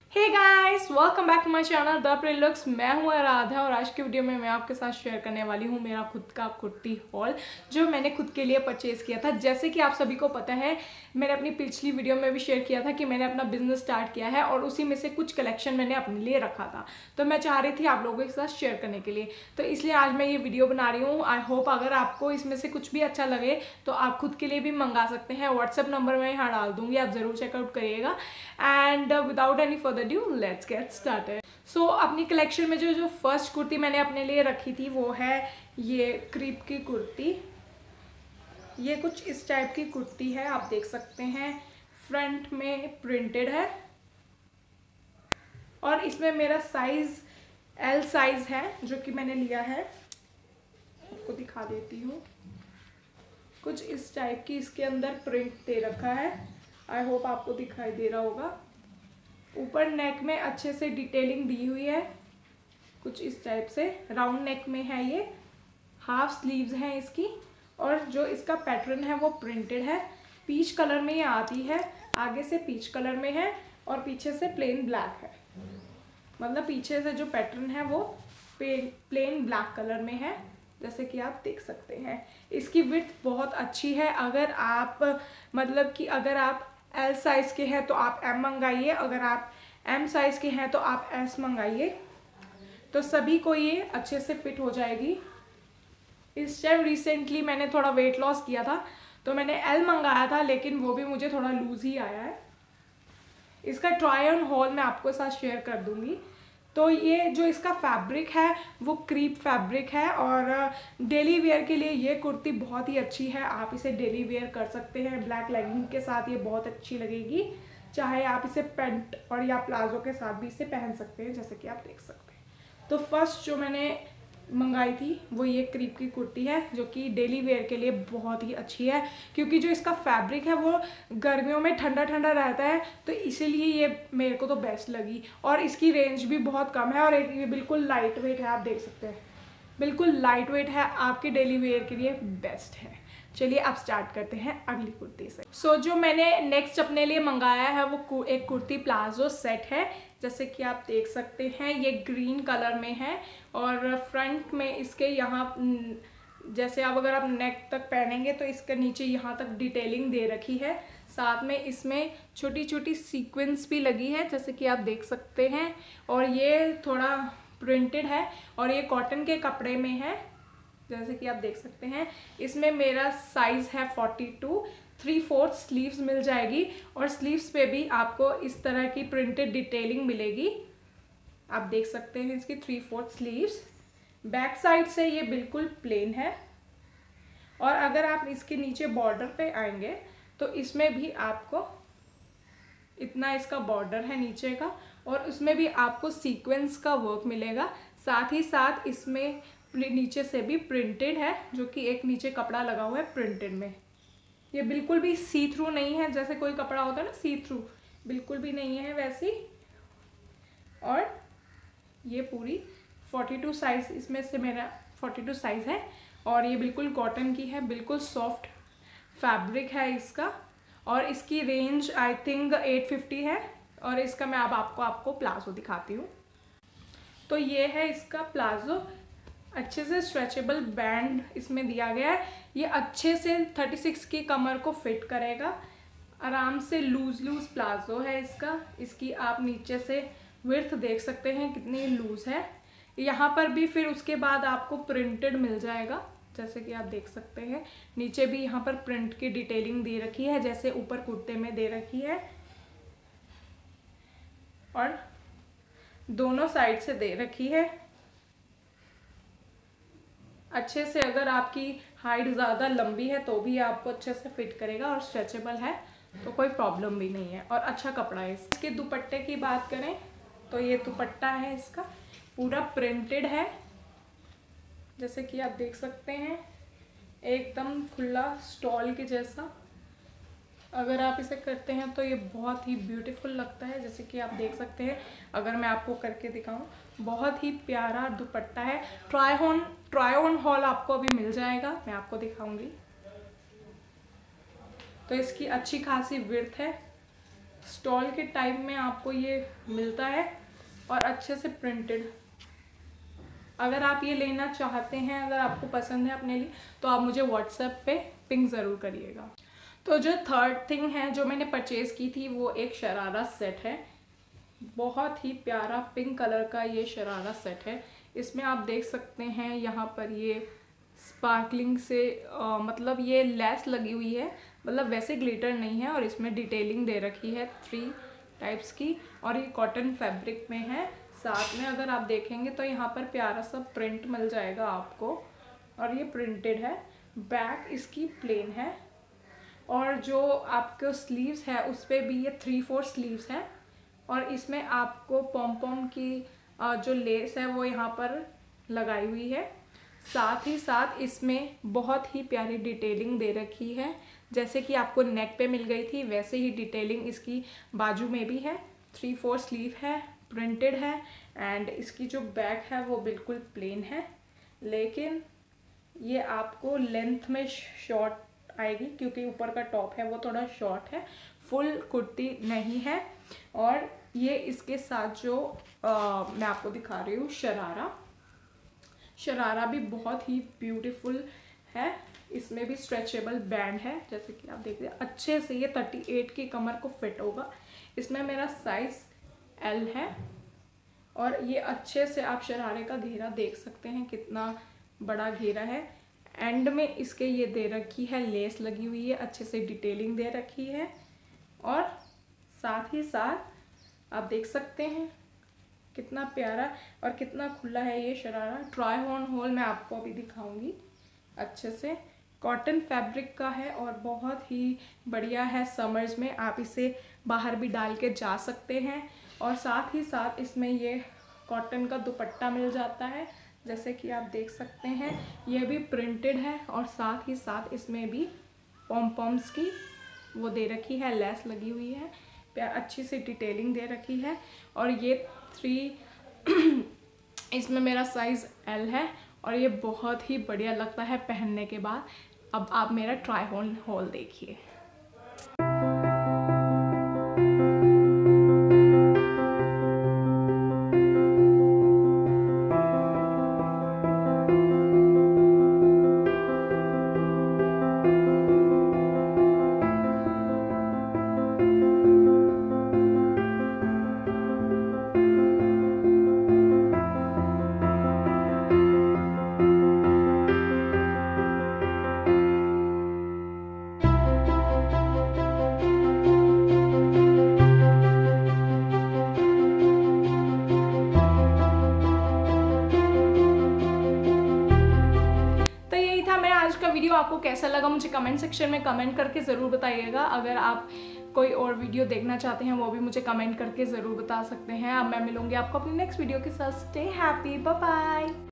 Hey guys, welcome back to my channel the मैं हूँ आराध्या और आज की वीडियो में मैं आपके साथ शेयर करने वाली हूँ मेरा खुद का कुर्ती हॉल जो मैंने खुद के लिए परचेज़ किया था। जैसे कि आप सभी को पता है, मैंने अपनी पिछली वीडियो में भी शेयर किया था कि मैंने अपना बिजनेस स्टार्ट किया है और उसी में से कुछ कलेक्शन मैंने अपने लिए रखा था, तो मैं चाह रही थी आप लोगों के साथ शेयर करने के लिए। तो इसलिए आज मैं ये वीडियो बना रही हूँ। आई होप अगर आपको इसमें से कुछ भी अच्छा लगे तो आप खुद के लिए भी मंगा सकते हैं। व्हाट्सएप नंबर मैं यहाँ डाल दूँगी, आप ज़रूर चेकआउट करिएगा। And without any further due let's get started. So अपनी कलेक्शन में जो फर्स्ट कुर्ती मैंने अपने लिए रखी थी वो है ये क्रीप की कुर्ती। ये कुछ इस टाइप की कुर्ती है, आप देख सकते हैं। फ्रंट में प्रिंटेड है और इसमें मेरा साइज एल साइज है जो कि मैंने लिया है। आपको दिखा देती हूँ। कुछ इस टाइप की इसके अंदर प्रिंट दे रखा है। आई होप आपको दिखाई दे रहा होगा। ऊपर नेक में अच्छे से डिटेलिंग दी हुई है, कुछ इस टाइप से राउंड नेक में है। ये हाफ स्लीव्स हैं इसकी और जो इसका पैटर्न है वो प्रिंटेड है। पीच कलर में ये आती है, आगे से पीच कलर में है और पीछे से प्लेन ब्लैक है। मतलब पीछे से जो पैटर्न है वो प्लेन ब्लैक कलर में है, जैसे कि आप देख सकते हैं। इसकी विड्थ बहुत अच्छी है। अगर आप अगर आप एल साइज़ के हैं तो आप एम मंगाइए, अगर आप एम साइज़ के हैं तो आप एस मंगाइए, तो सभी को ये अच्छे से फिट हो जाएगी। इस टाइम रिसेंटली मैंने थोड़ा वेट लॉस किया था तो मैंने एल मंगाया था, लेकिन वो भी मुझे थोड़ा लूज ही आया है। इसका ट्राई ऑन हॉल मैं आपको साथ शेयर कर दूंगी। तो ये जो इसका फैब्रिक है वो क्रीप फैब्रिक है और डेली वेयर के लिए ये कुर्ती बहुत ही अच्छी है। आप इसे डेली वेयर कर सकते हैं। ब्लैक लेगिंग के साथ ये बहुत अच्छी लगेगी, चाहे आप इसे पैंट और या प्लाजो के साथ भी इसे पहन सकते हैं, जैसे कि आप देख सकते हैं। तो फर्स्ट जो मैंने मंगाई थी वो ये क्रीप की कुर्ती है जो कि डेली वेयर के लिए बहुत ही अच्छी है, क्योंकि जो इसका फैब्रिक है वो गर्मियों में ठंडा ठंडा रहता है, तो इसीलिए ये मेरे को तो बेस्ट लगी। और इसकी रेंज भी बहुत कम है और ये बिल्कुल लाइट वेट है, आप देख सकते हैं। बिल्कुल लाइट वेट है, आपके डेली वेयर के लिए बेस्ट है। चलिए अब स्टार्ट करते हैं अगली कुर्ती से। सो जो मैंने नेक्स्ट अपने लिए मंगाया है वो एक कुर्ती प्लाजो सेट है, जैसे कि आप देख सकते हैं। ये ग्रीन कलर में है और फ्रंट में इसके यहाँ जैसे अगर आप नेक तक पहनेंगे तो इसके नीचे यहाँ तक डिटेलिंग दे रखी है। साथ में इसमें छोटी छोटी सीक्वेंस भी लगी है, जैसे कि आप देख सकते हैं। और ये थोड़ा प्रिंटेड है और ये कॉटन के कपड़े में है, जैसे कि आप देख सकते हैं। इसमें मेरा साइज है 42। 3/4 स्लीव्स मिल जाएगी और स्लीव्स पे भी आपको इस तरह की प्रिंटेड डिटेलिंग मिलेगी। आप देख सकते हैं इसकी 3/4 स्लीव्स। बैक साइड से ये बिल्कुल प्लेन है और अगर आप इसके नीचे बॉर्डर पे आएंगे तो इसमें भी आपको इतना इसका बॉर्डर है नीचे का और उसमें भी आपको सीक्वेंस का वर्क मिलेगा। साथ ही साथ इसमें नीचे से भी प्रिंटेड है, जो कि एक नीचे कपड़ा लगा हुआ है प्रिंटेड में। ये बिल्कुल भी सी थ्रू नहीं है, जैसे कोई कपड़ा होता है ना सी थ्रू, बिल्कुल भी नहीं है वैसी। और ये पूरी 42 साइज, इसमें से मेरा 42 साइज है और ये बिल्कुल कॉटन की है, बिल्कुल सॉफ्ट फैब्रिक है इसका। और इसकी रेंज आई थिंक 850 है। और इसका मैं अब आपको प्लाजो दिखाती हूँ। तो ये है इसका प्लाजो। अच्छे से स्ट्रेचेबल बैंड इसमें दिया गया है। ये अच्छे से 36 की कमर को फिट करेगा। आराम से लूज प्लाजो है इसका। इसकी आप नीचे से विड्थ देख सकते हैं कितनी लूज है। यहाँ पर भी फिर उसके बाद आपको प्रिंटेड मिल जाएगा, जैसे कि आप देख सकते हैं। नीचे भी यहाँ पर प्रिंट की डिटेलिंग दे रखी है, जैसे ऊपर कुर्ते में दे रखी है। और दोनों साइड से दे रखी है अच्छे से। अगर आपकी हाइट ज़्यादा लंबी है तो भी आपको अच्छे से फिट करेगा और स्ट्रेचेबल है तो कोई प्रॉब्लम भी नहीं है और अच्छा कपड़ा है। इसके दुपट्टे की बात करें तो ये दुपट्टा है इसका, पूरा प्रिंटेड है, जैसे कि आप देख सकते हैं। एकदम खुला स्टॉल के जैसा। अगर आप इसे करते हैं तो ये बहुत ही ब्यूटीफुल लगता है, जैसे कि आप देख सकते हैं। अगर मैं आपको करके दिखाऊं, बहुत ही प्यारा दुपट्टा है। ट्राई ऑन हॉल आपको अभी मिल जाएगा, मैं आपको दिखाऊंगी। तो इसकी अच्छी खासी विड्थ है, स्टॉल के टाइप में आपको ये मिलता है और अच्छे से प्रिंटेड। अगर आप ये लेना चाहते हैं, अगर आपको पसंद है अपने लिए, तो आप मुझे व्हाट्सएप पे पिंग ज़रूर करिएगा। तो जो थर्ड थिंग है जो मैंने परचेज़ की थी वो एक शरारा सेट है। बहुत ही प्यारा पिंक कलर का ये शरारा सेट है। इसमें आप देख सकते हैं यहाँ पर ये स्पार्कलिंग से मतलब ये लेस लगी हुई है, मतलब वैसे ग्लिटर नहीं है, और इसमें डिटेलिंग दे रखी है 3 टाइप्स की, और ये कॉटन फैब्रिक में है। साथ में अगर आप देखेंगे तो यहाँ पर प्यारा सा प्रिंट मिल जाएगा आपको, और ये प्रिंटेड है। बैक इसकी प्लेन है, और जो आपके स्लीव्स है उस पर भी ये 3/4 स्लीव्स हैं, और इसमें आपको पॉम की जो लेस है वो यहाँ पर लगाई हुई है। साथ ही साथ इसमें बहुत ही प्यारी डिटेलिंग दे रखी है, जैसे कि आपको नेक पे मिल गई थी वैसे ही डिटेलिंग इसकी बाजू में भी है। 3/4 स्लीव है, प्रिंटेड है, एंड इसकी जो बैक है वो बिल्कुल प्लेन है, लेकिन ये आपको लेंथ में शॉर्ट आएगी क्योंकि ऊपर का टॉप है वो थोड़ा शॉर्ट है, फुल कुर्ती नहीं है। और ये इसके साथ जो मैं आपको दिखा रही हूँ शरारा भी बहुत ही ब्यूटीफुल है। इसमें भी स्ट्रेचेबल बैंड है, जैसे कि आप देख रहे हैं अच्छे से ये 38 की कमर को फिट होगा। इसमें मेरा साइज L है, और ये अच्छे से आप शरारे का घेरा देख सकते हैं कितना बड़ा घेरा है। एंड में इसके ये दे रखी है लेस लगी हुई है, अच्छे से डिटेलिंग दे रखी है, और साथ ही साथ आप देख सकते हैं कितना प्यारा और कितना खुला है ये शरारा। ट्राई ऑन होल मैं आपको अभी दिखाऊंगी। अच्छे से कॉटन फैब्रिक का है और बहुत ही बढ़िया है। समर्स में आप इसे बाहर भी डाल के जा सकते हैं, और साथ ही साथ इसमें ये कॉटन का दुपट्टा मिल जाता है, जैसे कि आप देख सकते हैं ये भी प्रिंटेड है, और साथ ही साथ इसमें भी पॉम्स की वो दे रखी है, लेस लगी हुई है, अच्छी सी डिटेलिंग दे रखी है। और ये 3 इसमें मेरा साइज L है, और ये बहुत ही बढ़िया लगता है पहनने के बाद। अब आप मेरा ट्राई ऑन हॉल देखिए। वीडियो आपको कैसा लगा मुझे कमेंट सेक्शन में कमेंट करके ज़रूर बताइएगा। अगर आप कोई और वीडियो देखना चाहते हैं वो भी मुझे कमेंट करके ज़रूर बता सकते हैं। अब मैं मिलूंगी आपको अपनी नेक्स्ट वीडियो के साथ। Stay happy, bye bye.